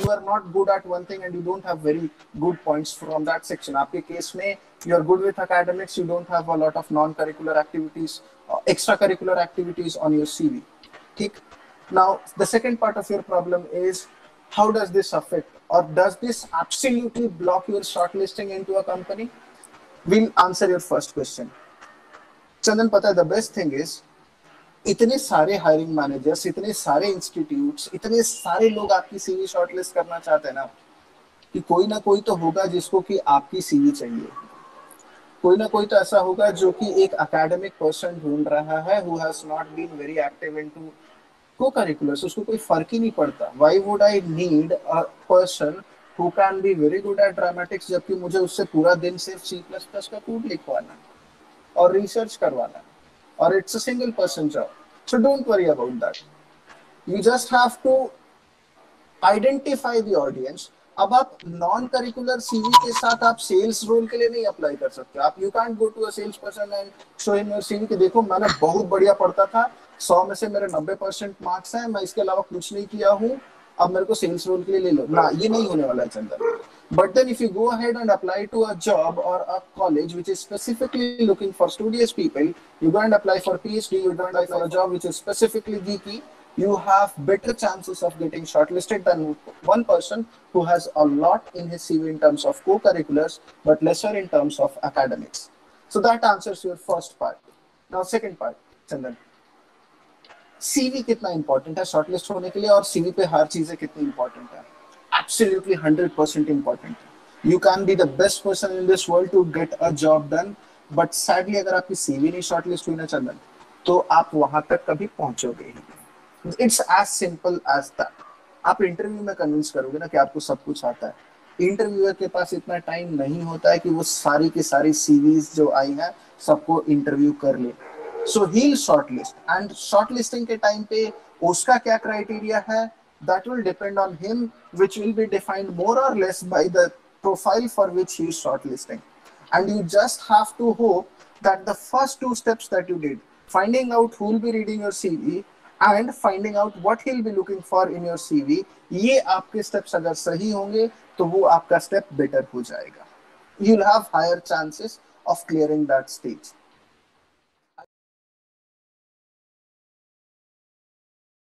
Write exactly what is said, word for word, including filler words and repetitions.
you are not good at one thing and you don't have very good points from that section. आपके case में you are good with academics, you don't have a lot of non-curricular activities, uh, extracurricular activities on your C V. ठीक? Now, the second part of your problem is how does this affect or does this absolutely block your shortlisting into a company? We'll answer your first question. Chandan, pata hai, the best thing is इतने सारे hiring managers, इतने सारे institutes, इतने सारे लोग आपकी CV shortlist करना चाहते हैं ना कि कोई ना कोई तो होगा जिसको कि आपकी सीवी चाहिए. कोई ना कोई तो ऐसा होगा जो कि एक एकेडमिक पर्सन ढूंढ रहा है who has not been very active into co-curriculars. उसको कोई फर्क ही नहीं पड़ता. Why would I need a person who can be very good at dramatics जबकि मुझे उससे पूरा दिन सिर्फ C plus plus का कोड लिखवाना और रिसर्च करवाना or it's a single person job. So don't worry about that. You just have to identify the audience. अब आप नॉन करिकुलर सीवी के साथ आप सेल्स रोल के लिए नहीं अप्लाई कर सकते. आप you can go to a sales person and show him your CV कि देखो मैंने बहुत बढ़िया पढ़ता था, सौ में से मेरे नब्बे परसेंट मार्क्स हैं, मैं इसके अलावा कुछ नहीं किया हूँ, अब मेरे को सेल्स रोल के लिए ले लो ना. ये नहीं होने वाला है चंदन. But then if you go ahead and apply to a job or a college which is specifically looking for studious people, you go and apply for PhD, you go and apply for a job which is specifically geeky, you have better chances of getting shortlisted than one person who has a lot in his C V in terms of co-curriculars but lesser in terms of academics. So that answers your first part. Now second part, Chandan. C V कितना important है shortlist होने के लिए और C V पे हर चीजें कितनी important है? Absolutely one hundred percent important. You can be the best person in this world to get a job done, but sadly अगर आपकी C V नहीं shortlist हुई ना चंदन, तो आप वहां तक कभी पहुंचोगे ही. It's as simple as that. आप इंटरव्यू में कन्विंस करोगे ना कि आपको सब कुछ आता है. इंटरव्यूअर के पास इतना टाइम नहीं होता है कि वो सारी की सारी सीवीज जो आई हैं सबको इंटरव्यू कर ले. So he'll shortlist, and shortlisting के टाइम पे उसका क्या क्राइटेरिया है? That will depend on him, which will be defined more or less by the profile for which he is shortlisting. And you just have to hope that the first two steps that you did, finding out who will be reading your C V and finding out what he'll be looking for in your C V, ये आपके steps अगर सही होंगे तो वो आपका step better हो जाएगा. You'll have higher chances of clearing that stage.